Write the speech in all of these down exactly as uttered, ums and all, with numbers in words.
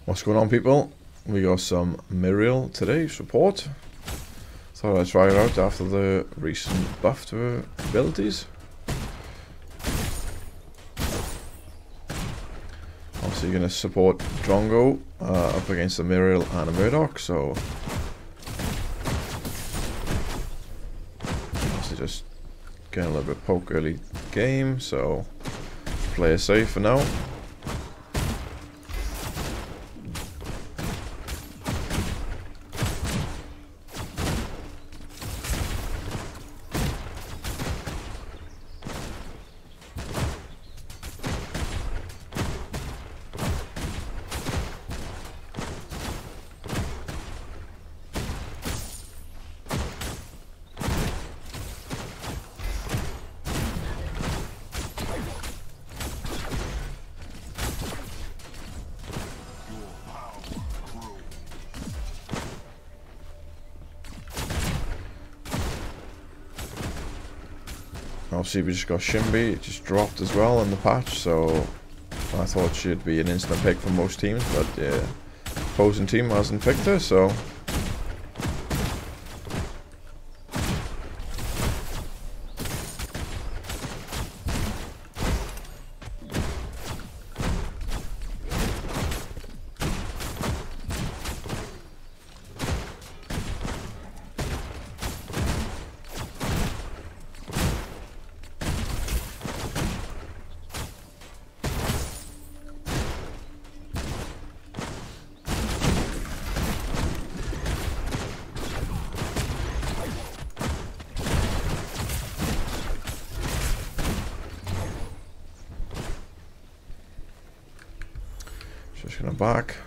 What's going on, people? We got some Muriel today, support. Thought I'd try it out after the recent buff to her abilities. Obviously you're going to support Drongo uh, up against the Muriel and a Murdoch, so obviously just getting a little bit of poke early game, so play it safe for now. Obviously we just got Shimby, it just dropped as well in the patch, so I thought she'd be an instant pick for most teams, but yeah, opposing team hasn't picked her, so just gonna back.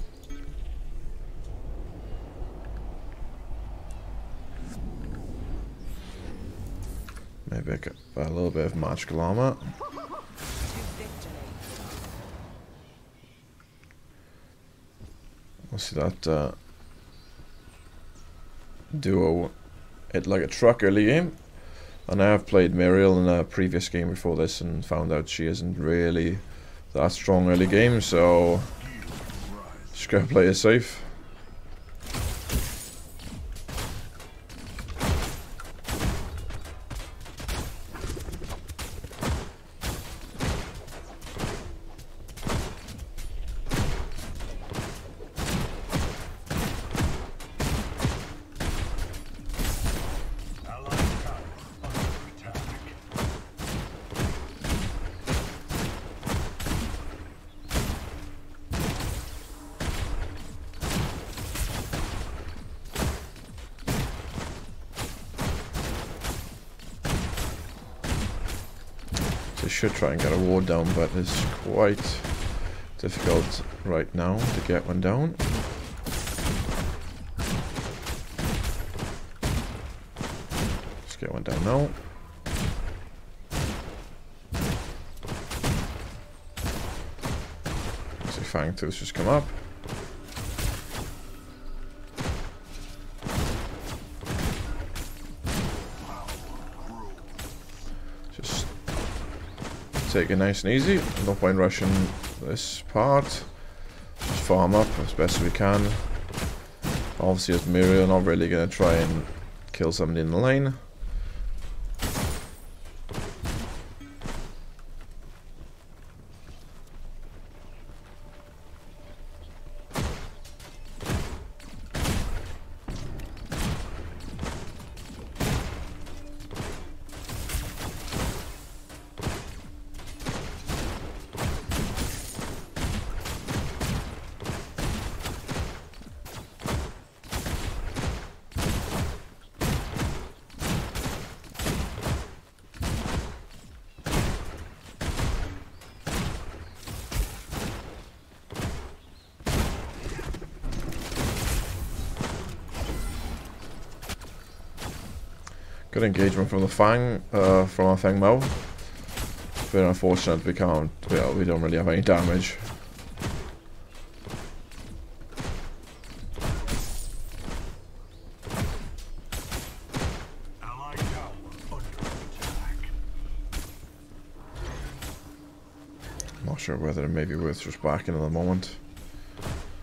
Maybe I get a little bit of magical armor. We'll see that uh, duo hit like a truck early game. And I have played Muriel in a previous game before this and found out she isn't really that strong early game, so just gotta play it safe. Should try and get a ward down, but it's quite difficult right now to get one down. Let's get one down now. See Fang Tooth just come up. Take it nice and easy, no point rushing this part, just farm up as best as we can. Obviously as Muriel, not really going to try and kill somebody in the lane. Good engagement from the Fang, uh, from our Fang Mo. Bit unfortunate we can't, well, we don't really have any damage. Not sure whether it may be worth just backing at the moment.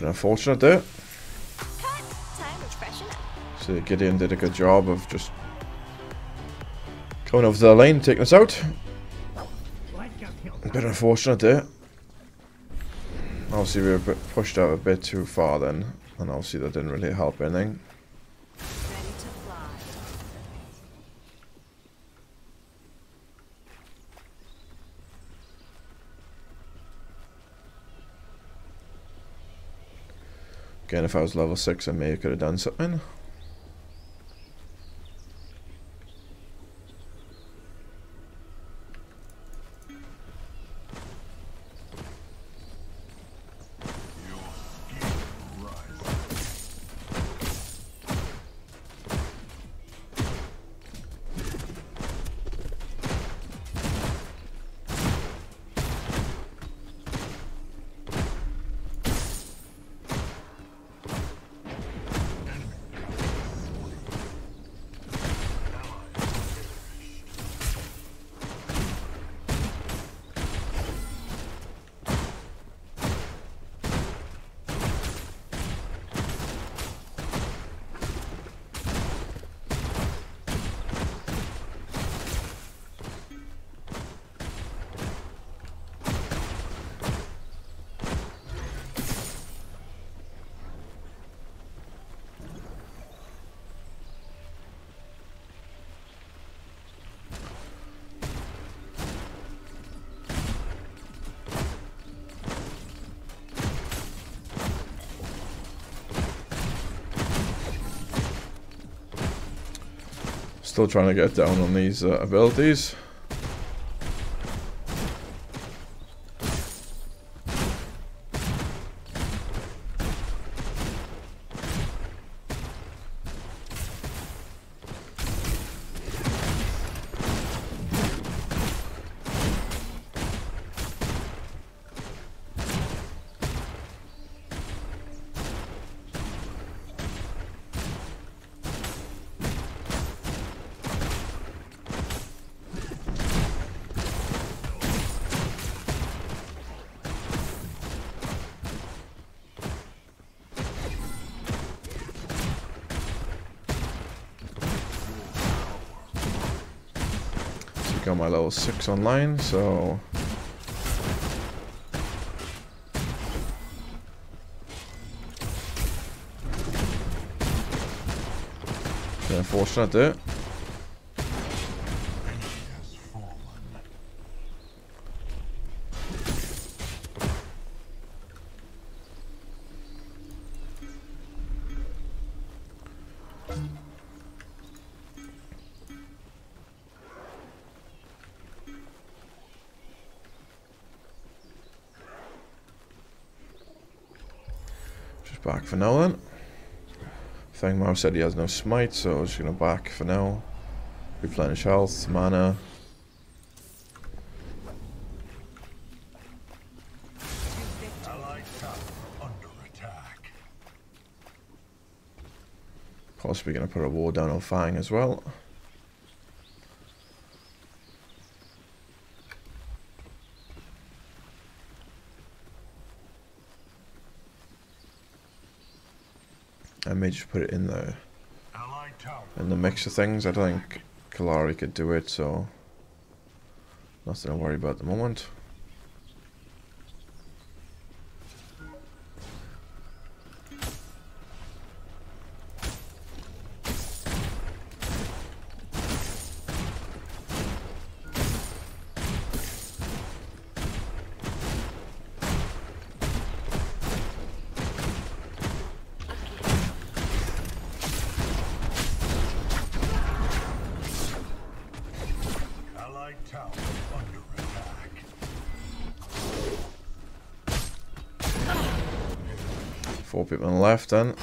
But unfortunate there. Cut. Time to freshen up. So Gideon did a good job of just coming over to the lane, taking us out. A bit unfortunate there. Obviously we were a bit pushed out a bit too far then, and obviously that didn't really help anything. Ready to fly. Again, if I was level six, I maybe could have done something. Still trying to get down on these uh, abilities. Got my level six online, so bit unfortunate there. Back for now then. Fengmao said he has no smite, so I'm just gonna back for now. Replenish health, mana. Possibly gonna put a ward down on Fang as well. I may just put it in the in the mix of things. I don't think Kalari could do it, so nothing to worry about at the moment. Four people on the left then.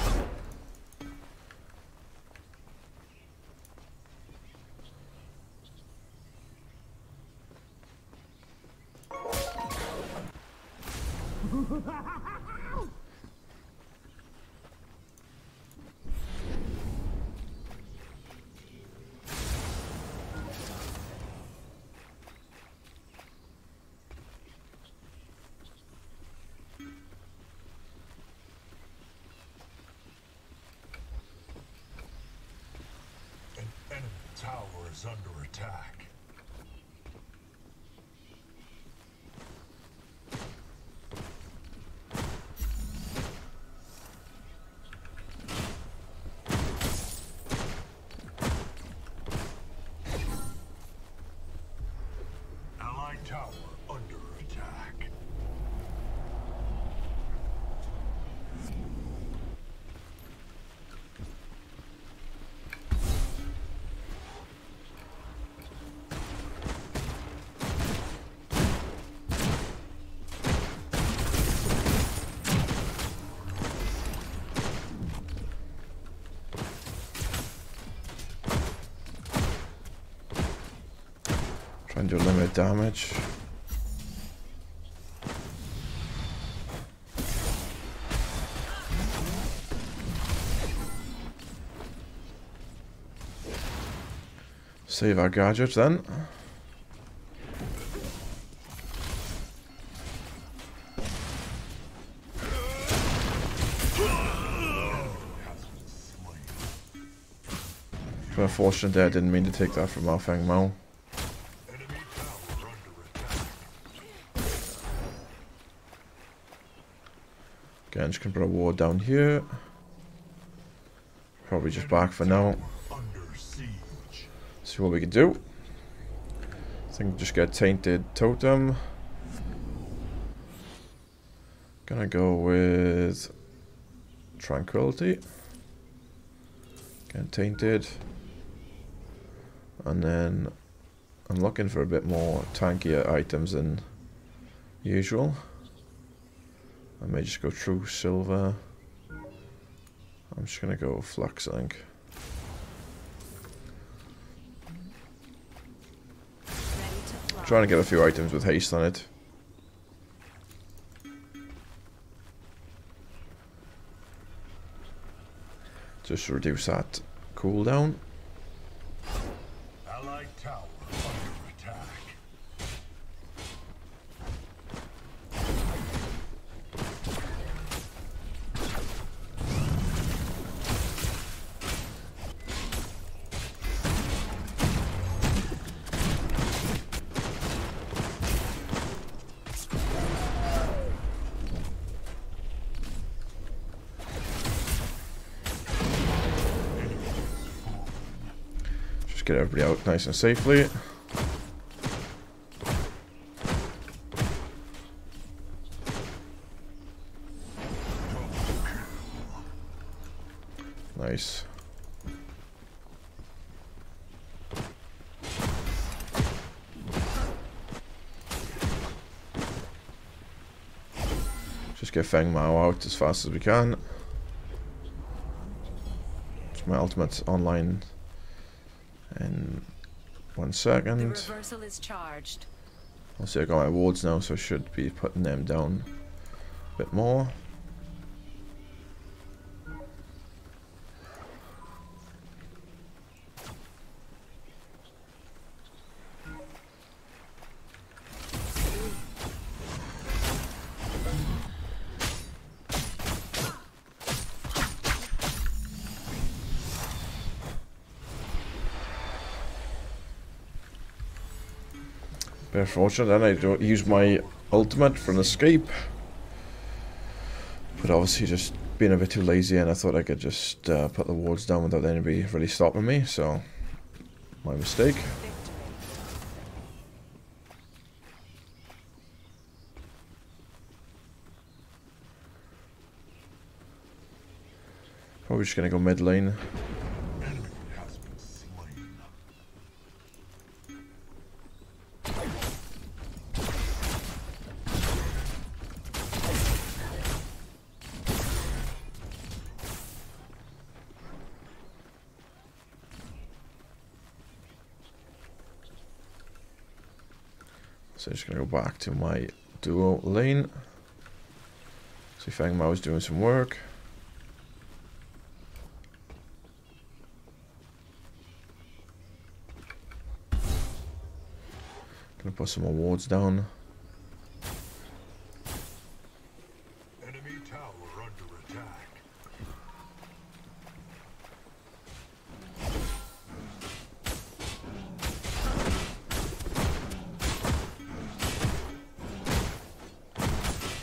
tower is under attack. Allied tower under attack. Trying to limit damage. Save our gadgets then. We're fortunate there, I didn't mean to take that from our Feng Mao. Again, just gonna put a ward down here. Probably just back for now. See what we can do. I think just get tainted totem. Gonna go with tranquility. Get tainted. And then I'm looking for a bit more tankier items than usual. I may just go true silver. I'm just gonna go flux, I think. Trying to get a few items with haste on it. Just to reduce that cooldown. Allied tower under attack. Get everybody out nice and safely. Nice. Just get Feng Mao out as fast as we can. It's my ultimate online. In one second. The reversal is charged. I'll see, I got my wards now, so I should be putting them down a bit more. Very fortunate, and I don't use my ultimate for an escape. But obviously just being a bit too lazy, and I thought I could just uh, put the wards down without anybody really stopping me, so my mistake. Probably just gonna go mid lane. So I'm just gonna go back to my duo lane. See, Feng Mao is doing some work. Gonna put some more wards down. Enemy tower under attack.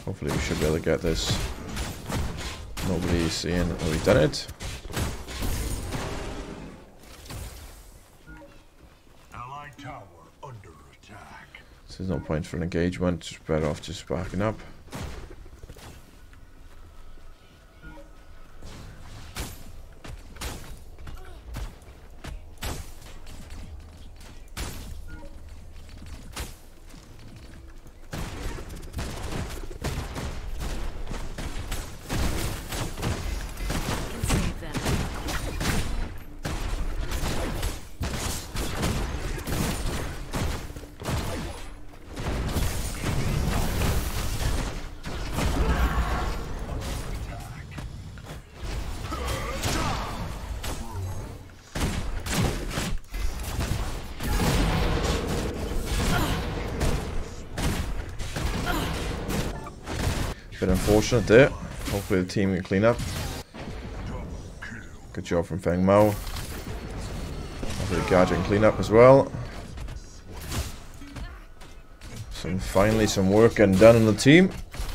Hopefully we should be able to get this. Nobody's seeing. Oh, we've done it. Allied tower under attack. So there's no point for an engagement. Just better off just backing up. Bit unfortunate there. Hopefully the team can clean up. Good job from Feng Mao. Hopefully the Gadget can clean up as well. Some finally some work getting done in the team.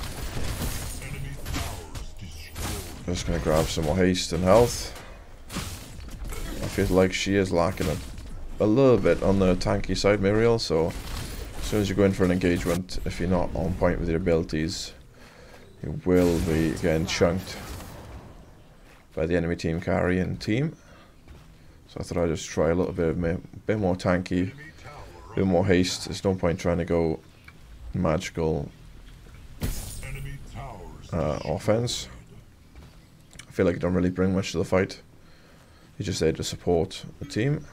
Just gonna grab some more haste and health. I feel like she is lacking a, a little bit on the tanky side, Muriel, so as soon as you go in for an engagement, if you're not on point with your abilities, you will be getting chunked by the enemy team carry and team. So I thought I'd just try a little bit of a bit more tanky, a bit more haste. There's no point trying to go magical uh, offense. I feel like it don't really bring much to the fight. You're just there to support the team.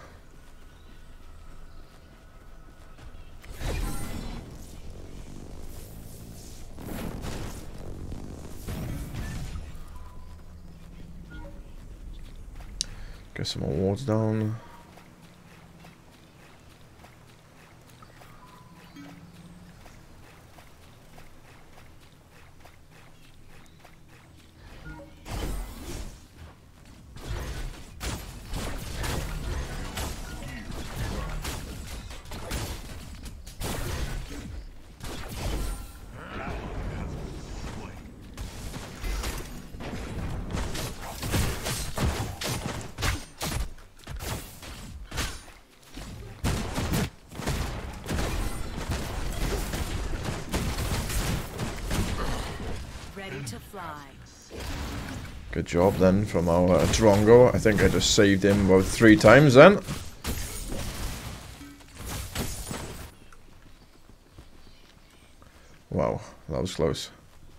Get some more wards down. To fly. Good job then from our uh, Drongo. I think I just saved him about three times then. Wow, that was close.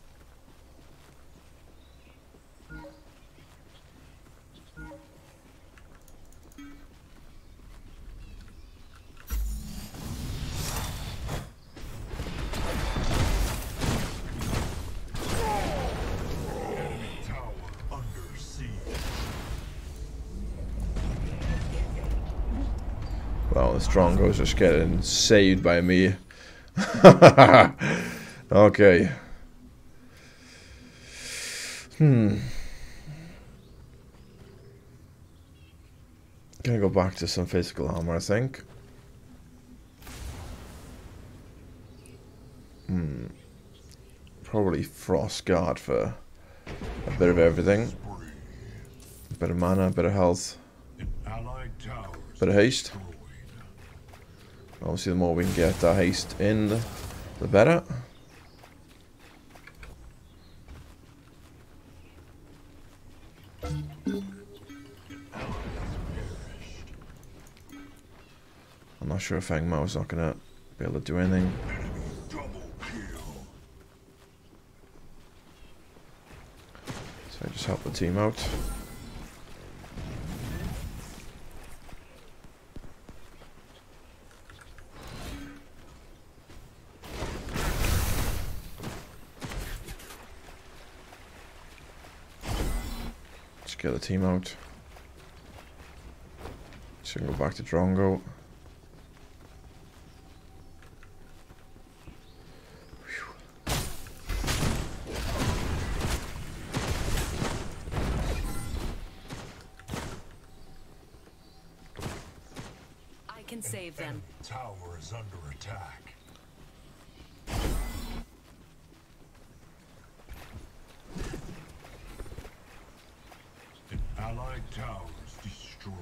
Well, the Strongo's just getting saved by me. Okay. Hmm. Gonna go back to some physical armor, I think. Hmm. Probably FROSTGUARD for a bit of everything. A bit of mana, a bit of health. Bit of haste. Obviously, the more we can get that haste in, the, the better. I'm not sure if Feng Mao's not gonna be able to do anything. So I just help the team out. Get the team out. So we can go back to Drongo. Whew. I can save them. Tower is under attack. Allied towers destroyed.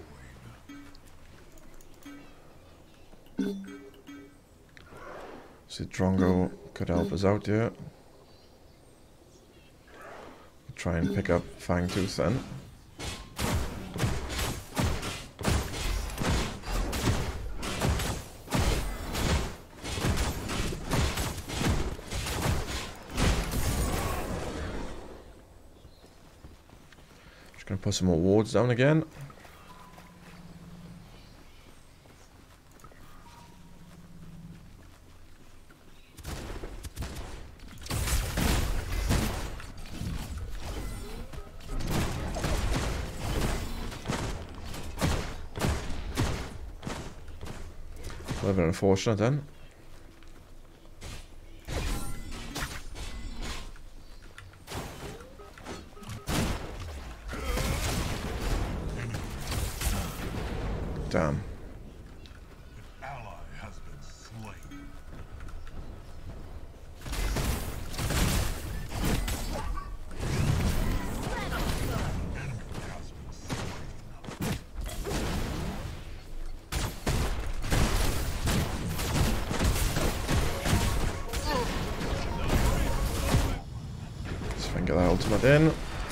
See, Drongo could help us out here. Try and pick up Fangtooth then. Just gonna put some more wards down again. A little bit unfortunate then. Damn. An ally has been slain. Enemy has been slain. Let's finger that ultimate in.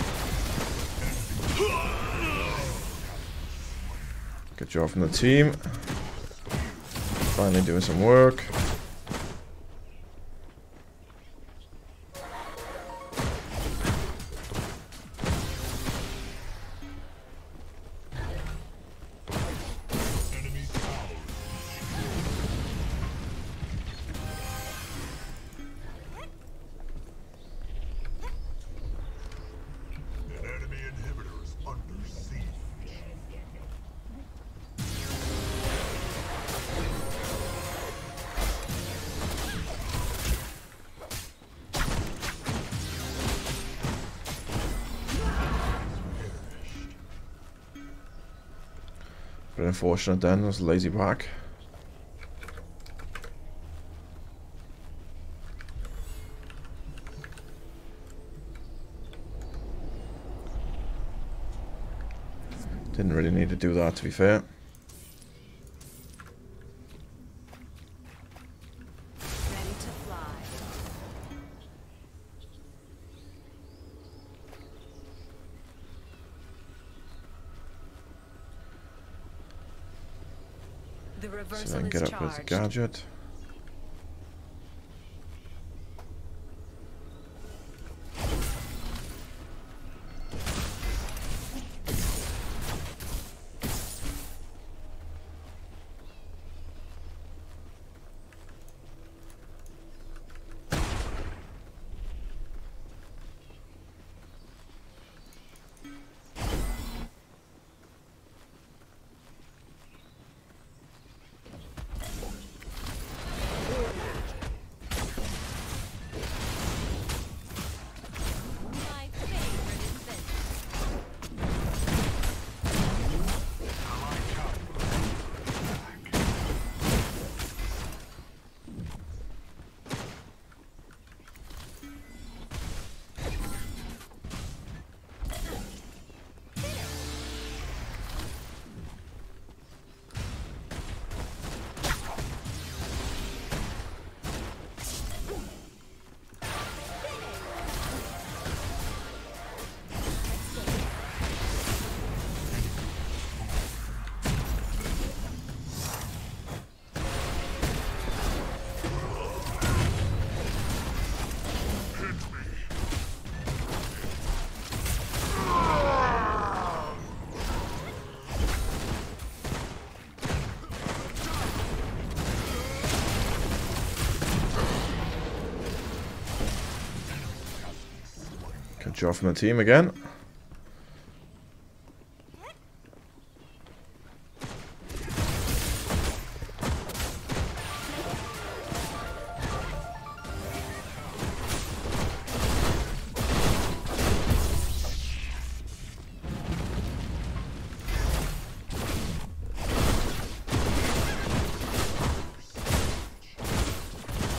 Good job from the team. Finally doing some work. Enemy towers destroyed. An enemy inhibitor is under siege. But unfortunate then, was a lazy back. Didn't really need to do that, to be fair. Ready to fly. The So reversal then is get up with the charged. gadget. My favorite invention. Good job from the team again.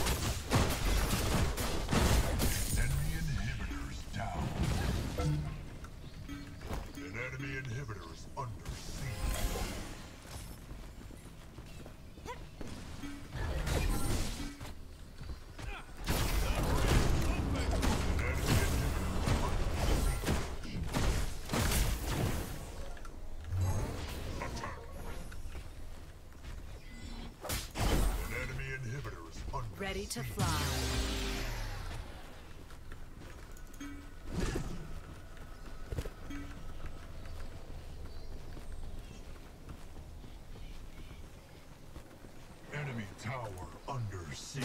Enemy inhibitors down. Ready to fly. Enemy tower under siege.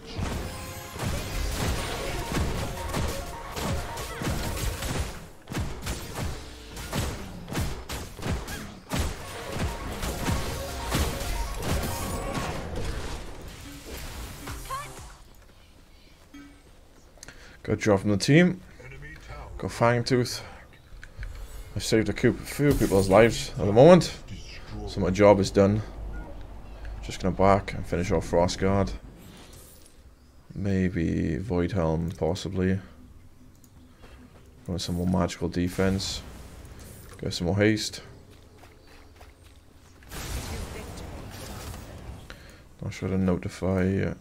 Good job from the team. Enemy tower Go Fangtooth. I've saved a few people's lives at the moment, destroyed. so my job is done. Just gonna back and finish off FROSTGUARD. Maybe Void Helm, possibly. Want some more magical defense. Get some more haste. Not sure to notify uh,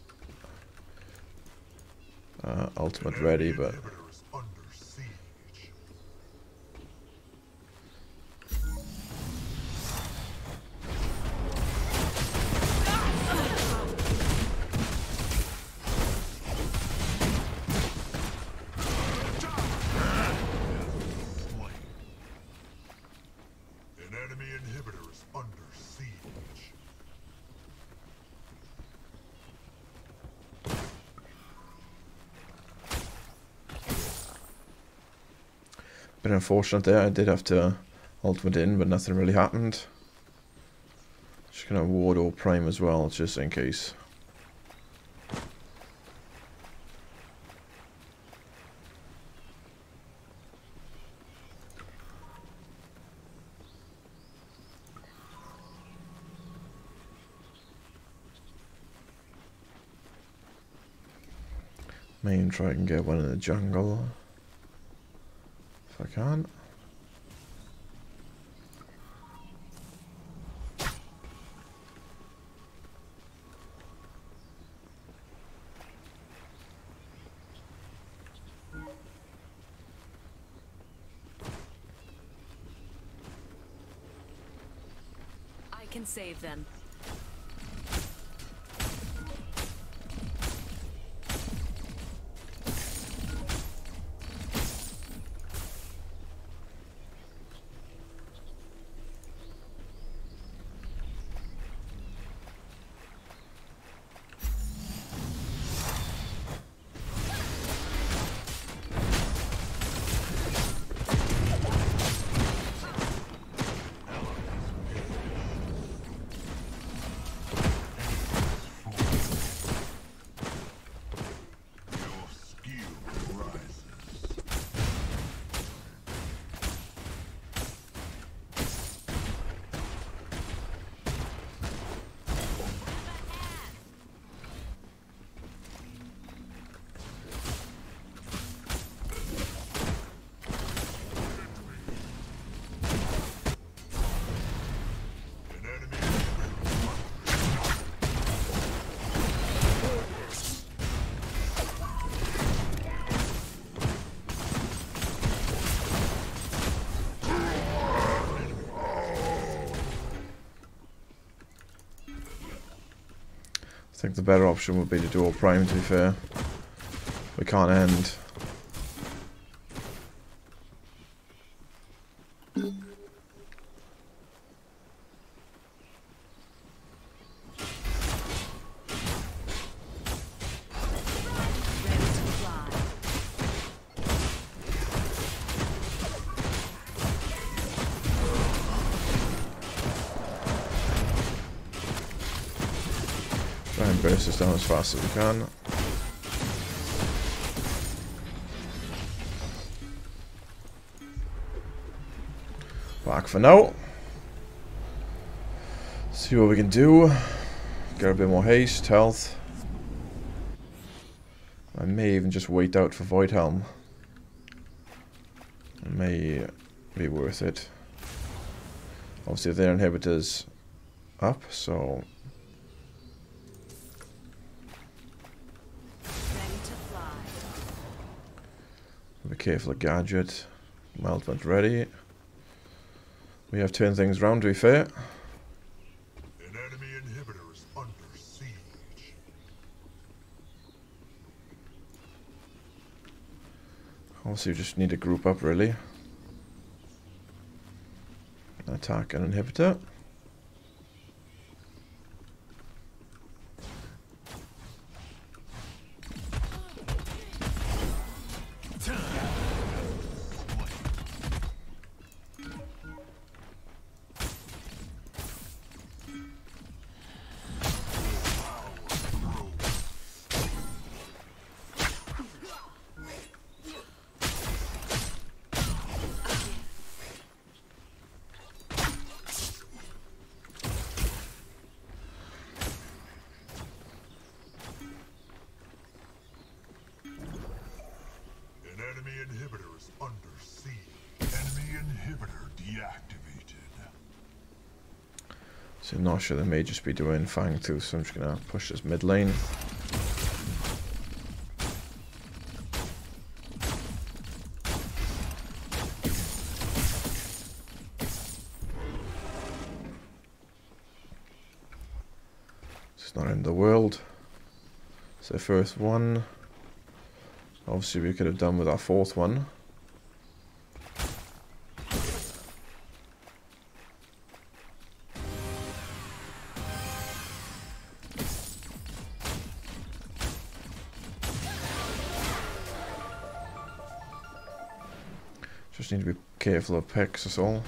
uh, ultimate ready, but Inhibitors under siege. An enemy inhibitor is under siege. bit unfortunate there. I did have to ultimate in, but nothing really happened. Just gonna ward or prime as well, just in case. May try and get one in the jungle if I can. I can save them. I think the better option would be to dual prime, to be fair. We can't end. Ready to fly. Try and burst this down as fast as we can. Back for now. See what we can do. Get a bit more haste, health. I may even just wait out for Void Helm. It may be worth it. Obviously their inhibitor's up, so Ready to fly. be careful of gadget. Meltment ready. We have turned things round, to be fair. An enemy inhibitor is under siege. Also, you just need to group up really. Attack an inhibitor. Enemy inhibitors under siege. Enemy inhibitor deactivated. So not sure they may just be doing Fang Tooth, so I'm just gonna push this mid lane. It's not in the world. So first one. Obviously we could have done with our fourth one. Just need to be careful of picks, that's all.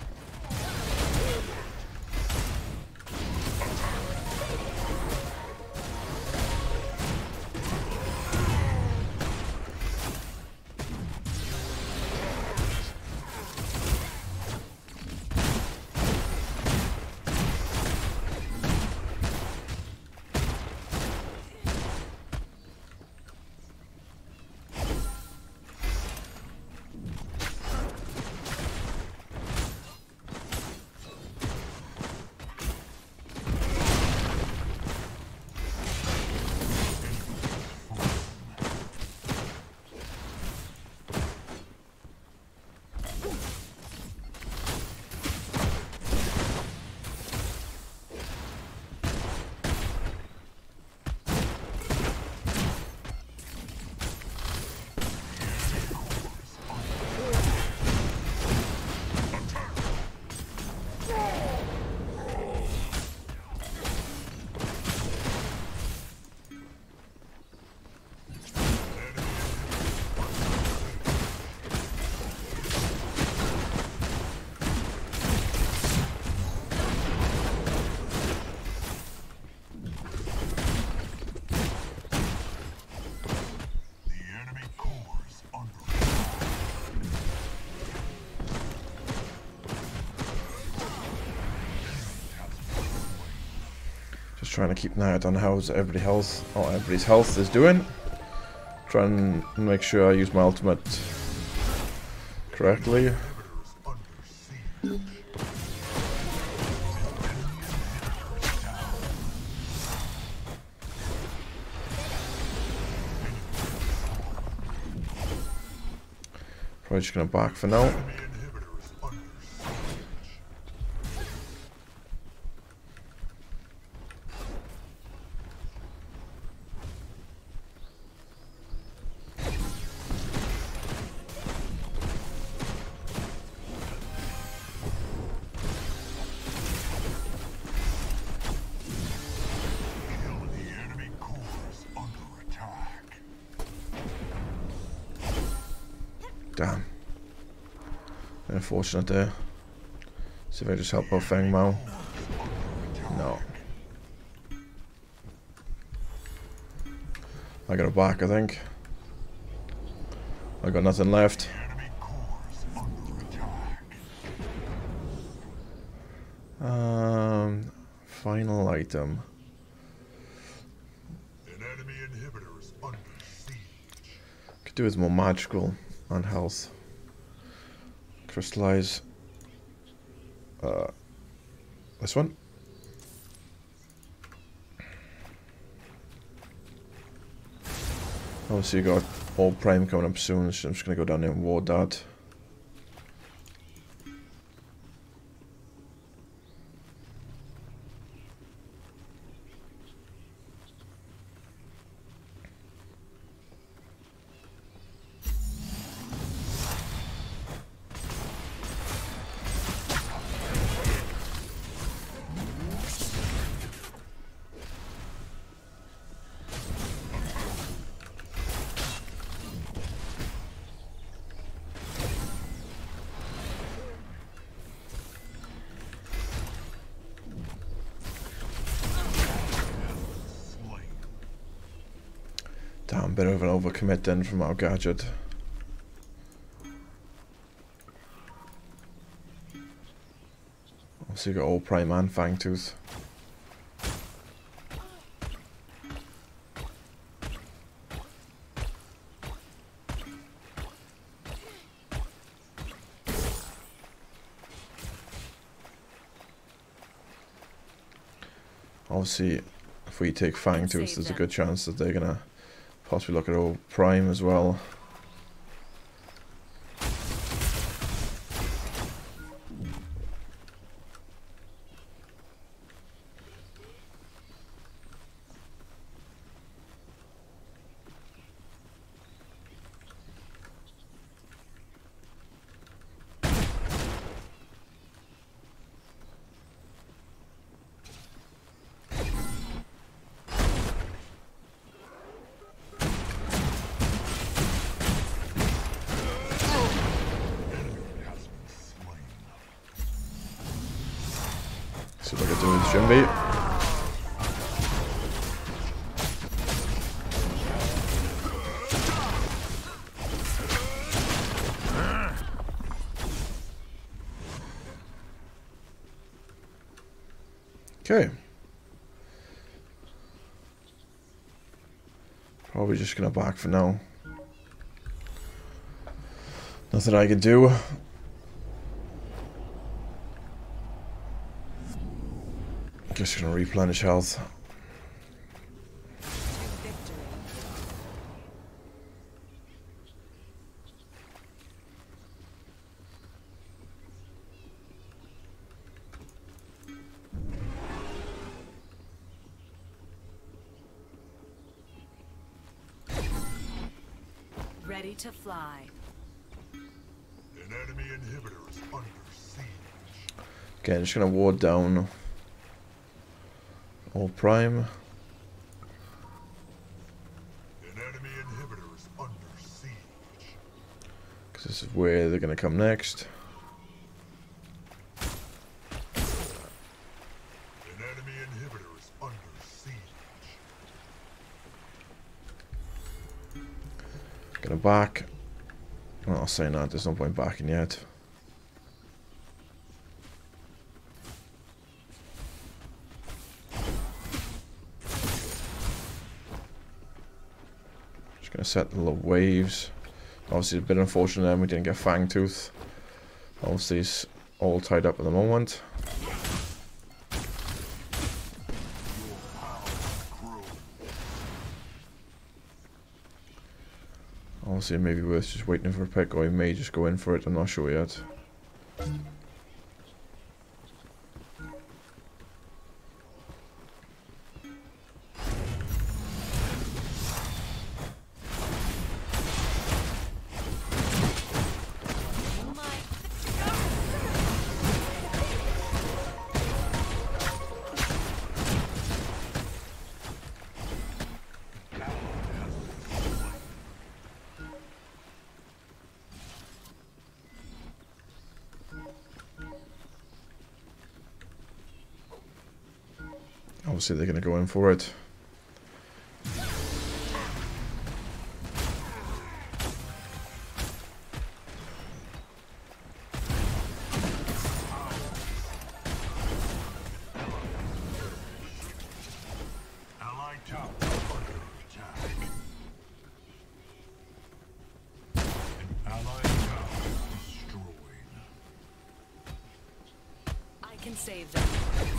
Trying to keep an eye out on how everybody health, oh, everybody's health is doing. Try and make sure I use my ultimate correctly. Probably just gonna back for now. Damn. Unfortunate there. See if I just help out Feng Mao. No. I got a back, I think. I got nothing left. Um, final item. Could do with more magical on health. Crystallize. Uh, this one. Obviously you got all prime coming up soon, so I'm just gonna go down there and ward that. Damn, bit of an overcommit then from our gadget. Also you got all Prime and Fangtooth. Obviously, if we take Fangtooth, there's a good chance that they're gonna possibly look at all Prime as well. See what I can do with Jimby. Okay. Probably just gonna back for now. Nothing I can do. Just gonna replenish health. Ready to fly. An enemy inhibitor is under siege. Okay, I'm just gonna ward down all Prime. An enemy inhibitor is under siege. Because this is where they're gonna come next. An enemy inhibitor is under siege. Gonna back. Well, I'll say that, there's no point backing yet. Just gonna set the little waves. Obviously it's a bit unfortunate that we didn't get Fangtooth. Obviously it's all tied up at the moment. Obviously it may be worth just waiting for a pick, or he may just go in for it, I'm not sure yet. Obviously they're going to go in for it. Allied tower under attack. An allied tower destroyed. I can save them.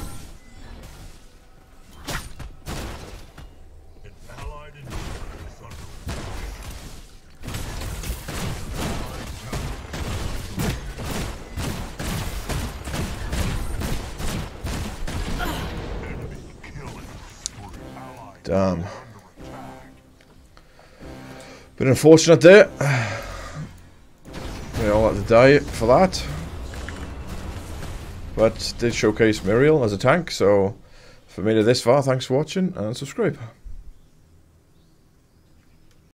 Damn. Bit unfortunate there. We all had to die for that. But did showcase Muriel as a tank, so if you made it this far, thanks for watching and subscribe.